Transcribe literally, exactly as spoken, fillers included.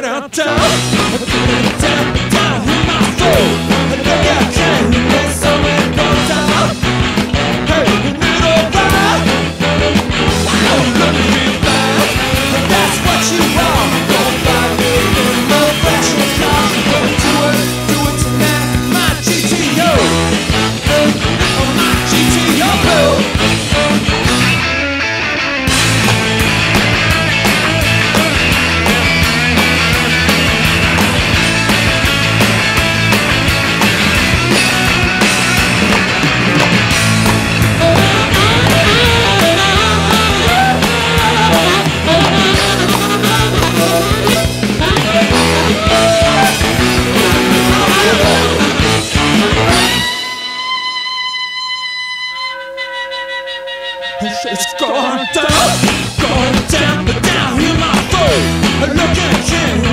down, down, down, down in my throat. Look out, can you let someone go down? Hey, little ride, oh, let me feel bad. That's what you want. Don't find me in no fashion car. Gonna do it, do it tonight. My G T O, oh, my G T O. It's going down, going down, but down in my throat. Look at you.